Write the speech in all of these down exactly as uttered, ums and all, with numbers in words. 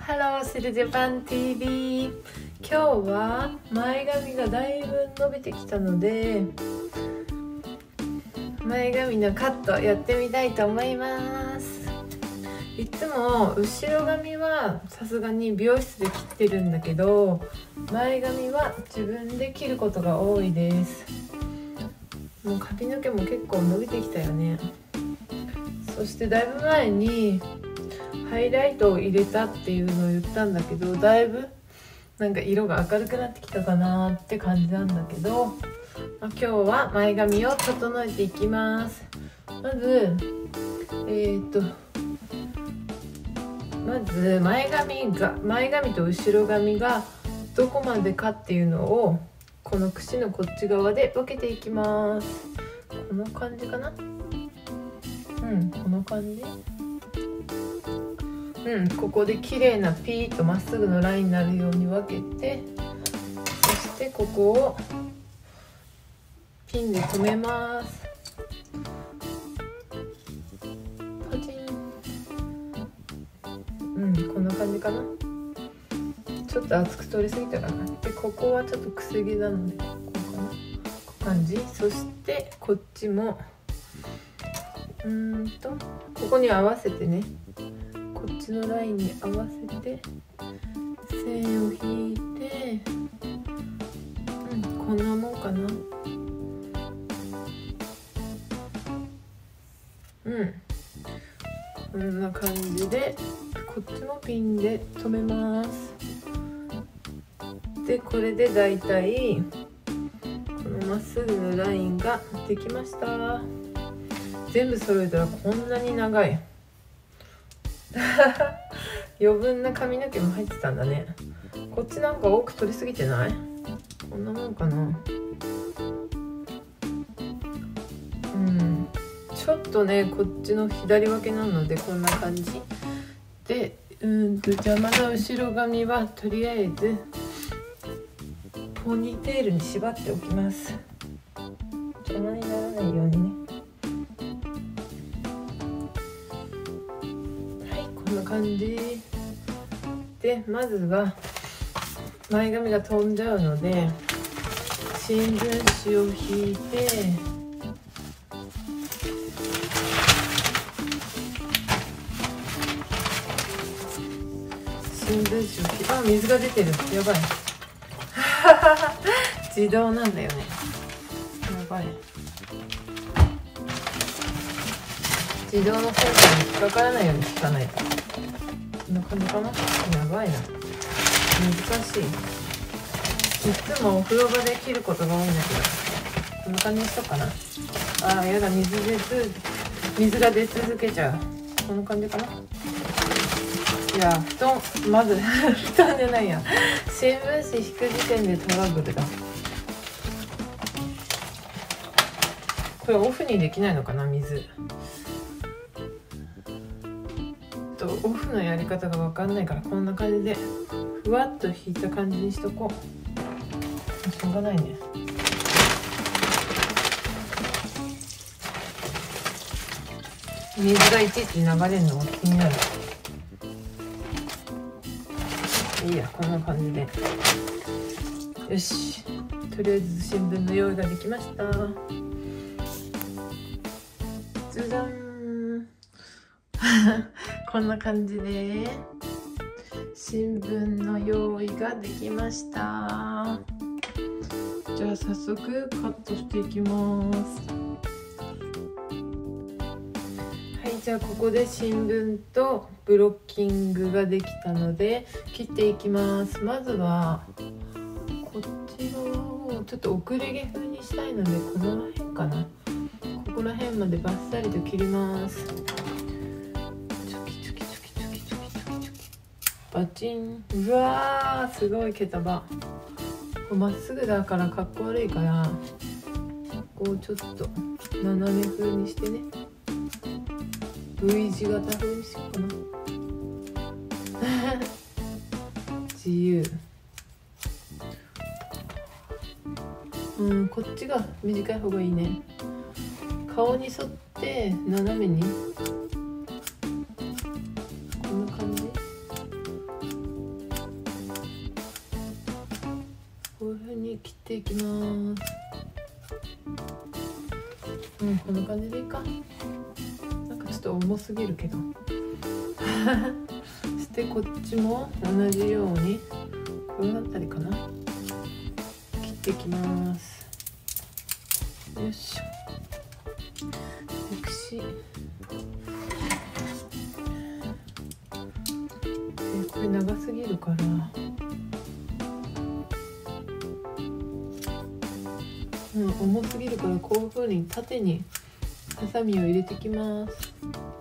ハローシルジャパン ティーブイ。 今日は前髪がだいぶ伸びてきたので前髪のカットやってみたいと思います。いつも後ろ髪はさすがに美容室で切ってるんだけど、前髪は自分で切ることが多いです。もう髪の毛も結構伸びてきたよね。そしてだいぶ前にハイライトを入れたっていうのを言ったんだけど、だいぶなんか色が明るくなってきたかなって感じなんだけど、まあ、今日は前髪を整えていきます。まずえー、っとまず前髪が前髪と後ろ髪がどこまでかっていうのをこの櫛のこっち側で分けていきます。この感じかな。うんこの感じ。うん、ここで綺麗なピーッとまっすぐのラインになるように分けて、そしてここをピンで留めます。パチン。うん、こんな感じかな。ちょっと厚く取りすぎたかな。でここはちょっとくせ毛なのでこうかな、こう感じ。そしてこっちもうーんとここに合わせてね、こっちのラインに合わせて線を引いて、うん、こんなもんかな。うんこんな感じでこっちもピンで留めます。でこれでだいたいこのまっすぐのラインができました。全部揃えたらこんなに長い余分な髪の毛も入ってたんだね。こっちなんか多く取りすぎてない？こんなもんかな。うんちょっとねこっちの左分けなのでこんな感じで、うんと邪魔な後ろ髪はとりあえずポニーテールに縛っておきます。邪魔にならないようにね。こんな感じで、まずは前髪が飛んじゃうので新聞紙を引いて、新聞紙を引いて、あ、水が出てる、やばい自動なんだよね、やばい。自動のセンサーに引っかからないように引かないと。こんな感じかな。やばいな、難しい。いつもお風呂場で切ることが多いんだけど、こんな感じにしようかな。あーやだ、水でつ水が出続けちゃう。こんな感じかな。いや布団、まず布団じゃないや、新聞紙引く時点でトラブルだ。これオフにできないのかな、水オフのやり方が分かんないから、こんな感じでふわっと引いた感じにしとこう。しょうがないね。水がいちいち流れるのが気になる。いいや、こんな感じでよし。とりあえず新聞の用意ができました。じゃじゃんこんな感じで新聞の用意ができました。じゃあ早速カットしていきます。はい、じゃあここで新聞とブロッキングができたので切っていきます。まずはこっち側をちょっと遅れ毛風にしたいので、この辺かな、ここら辺までバッサリと切ります。バチン。うわーすごい毛束。まっすぐだからかっこ悪いから、こうちょっと斜め風にしてね、 V 字型風にしようかな自由。うんこっちが短い方がいいね。顔に沿って斜めにこんな感じ。 に切っていきます。うん、こんな感じでいいか。なんかちょっと重すぎるけどそしてこっちも同じようにこの辺りかな、切っていきます。よいしょ。よし、でこれ長すぎるからうん、重すぎるからこういう風に縦にハサミを入れてきます。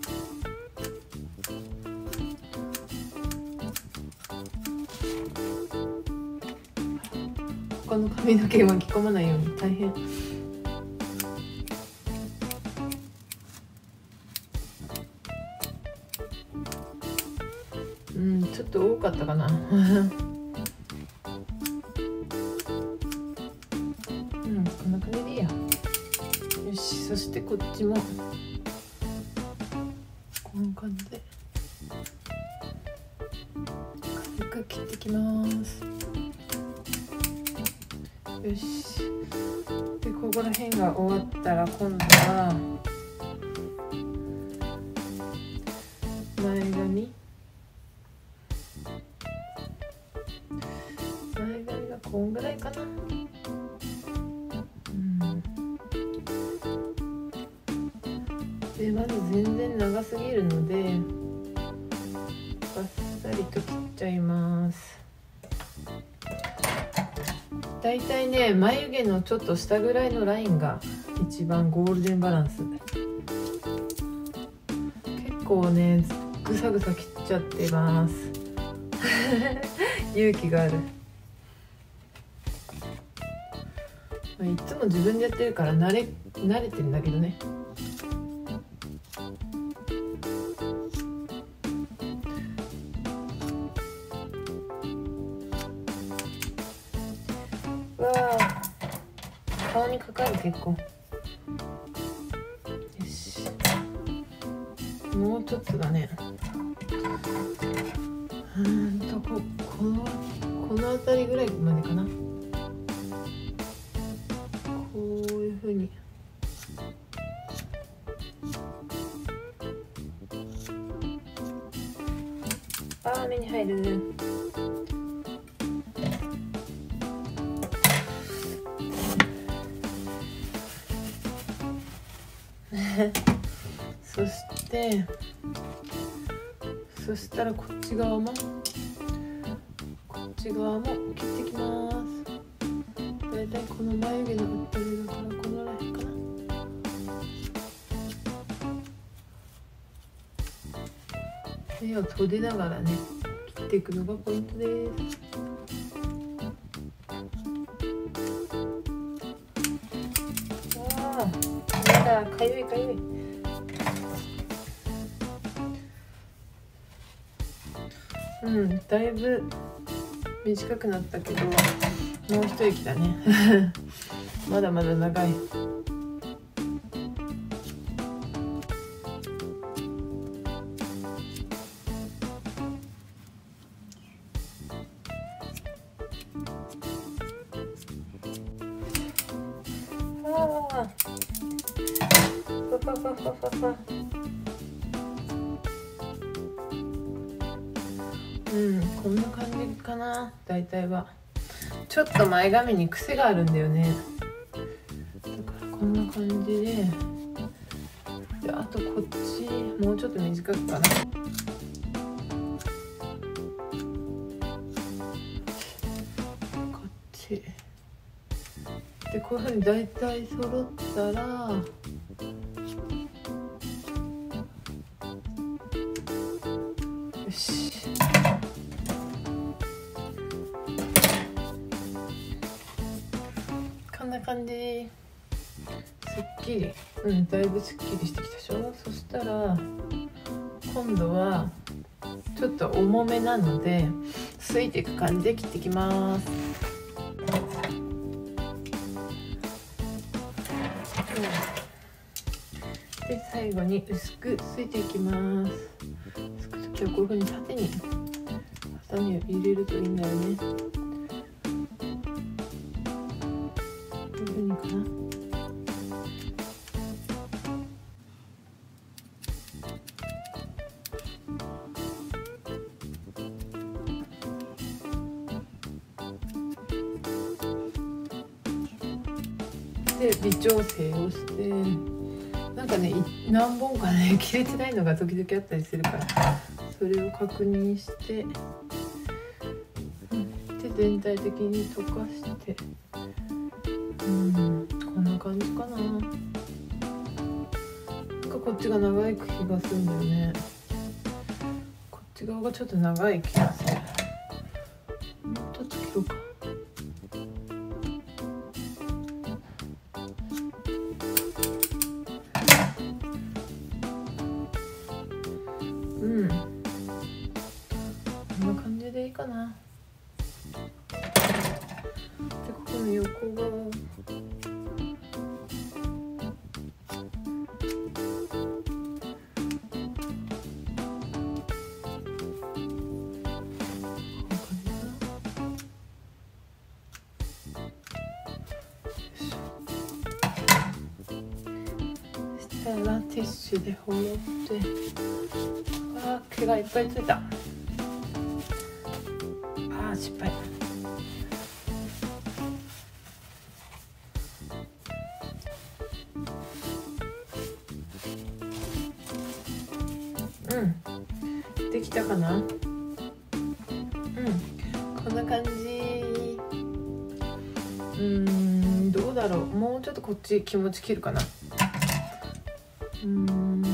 他の髪の毛巻き込まないように大変。うん、ちょっと多かったかなこんな感じでいいや。よし、そしてこっちもこんな感じで軽く切ってきます。よし、でここら辺が終わったら今度は前髪前髪がこんぐらいかな。でまず全然長すぎるのでバッサリと切っちゃいます。だいたいね、眉毛のちょっと下ぐらいのラインが一番ゴールデンバランス。結構ねぐさぐさ切っちゃってます勇気がある。いつも自分でやってるから慣れ慣れてるんだけどね。わあ、顔にかかる結構。よし、もうちょっとだね。うんとここのこの辺りぐらいまでかな。こういう風に。あー、目に入る。そしてそしたらこっち側もこっち側も切ってきます。だいたいこの眉毛の辺りだからこのらへんかな。目を閉じながらね切っていくのがポイントです。ああ、やだ、かゆいかゆい。うん、だいぶ短くなったけどもう一息だねまだまだ長い。ああ、パパパパパパ。うん、こんな感じかな。大体はちょっと前髪に癖があるんだよね。だからこんな感じで、であとこっちもうちょっと短くかな。こっちでこういうふうに大体揃ったらよし。こんな感じ。すっきり、うん、だいぶすっきりしてきたでしょ。そしたら今度はちょっと重めなのですいていく感じで切っていきます。で最後に薄くすいていきます。すくときはこういうふうに縦にハサミを入れるといいんだよね。 で微調整をして、なんかね何本かね切れてないのが時々あったりするから、それを確認して、うん、で全体的に溶かして、うん、こんな感じかな。なんかこっちが長い気がするんだよね。こっち側がちょっと長い気がする。もうちょっと切ろうか。うん、こんな感じでいいかな。でここの横側をティッシュでほろって、あー毛がいっぱいついた。あー失敗。うんできたかな。うんこんな感じ。うーんどうだろう、もうちょっとこっち気持ち切るかな。うーん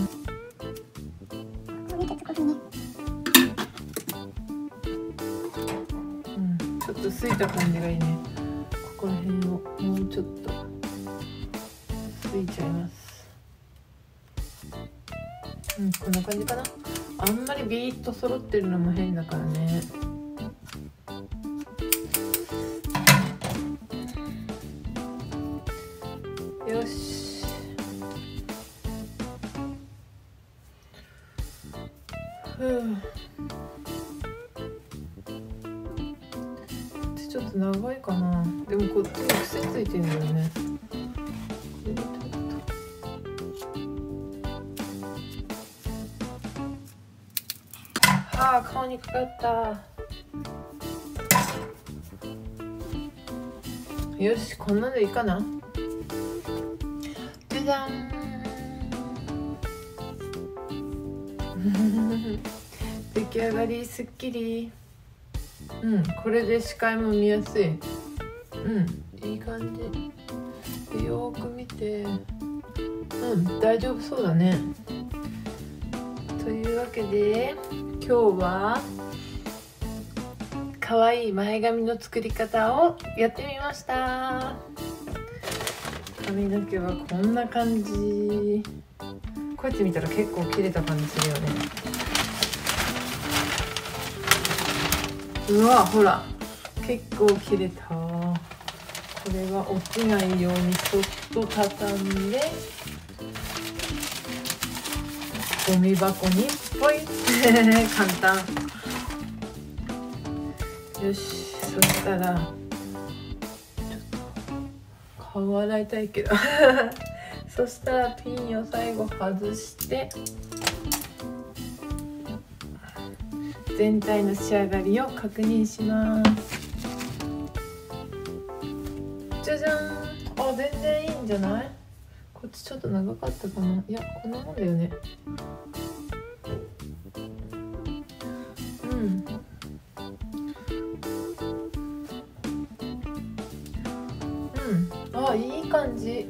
うん、ちょっとすいた感じがいいね。ここら辺をもうちょっとすいちゃいます。うんこんな感じかな。あんまりビーッと揃ってるのも変だからね。よしふう、ちょっと長いかな。でもこっちに癖ついてんだよね。これでちょっと、はあ顔にかかった。よしこんなのいいかな。じゃじゃん出来上がりすっきり。うんこれで視界も見やすい。うんいい感じで、よーく見て、うん大丈夫そうだね。というわけで今日はかわいい前髪の作り方をやってみました。髪の毛はこんな感じ。こうやって見たら結構切れた感じするよね。うわほら結構切れた。これは落ちないようにそっと畳んでゴミ箱にポイ簡単。よしそしたらちょっと顔洗いたいけどそしたらピンを最後外して全体の仕上がりを確認します。じゃじゃーん。あ全然いいんじゃない。こっちちょっと長かったかな。いやこんなもんだよね。うんうんあいい感じ。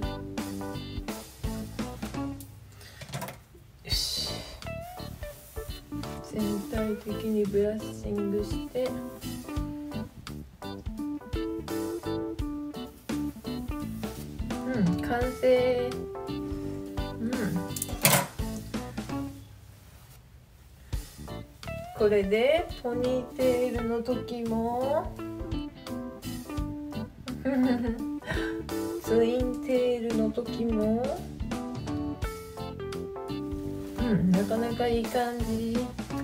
全体的にブラッシングしてうん完成。うんこれでポニーテールの時もツインテールの時もうんなかなかいい感じ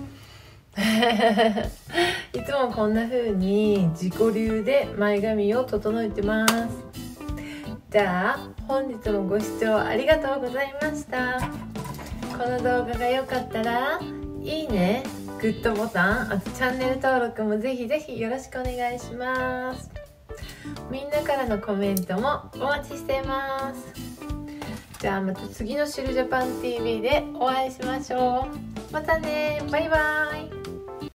いつもこんな風に自己流で前髪を整えてます。じゃあ本日もご視聴ありがとうございました。この動画が良かったらいいね、グッドボタン、あとチャンネル登録もぜひぜひよろしくお願いします。 みんなからのコメントもお待ちしています。じゃあまた次のシュルジャパン ティーブイ でお会いしましょう。またね、バイバイ。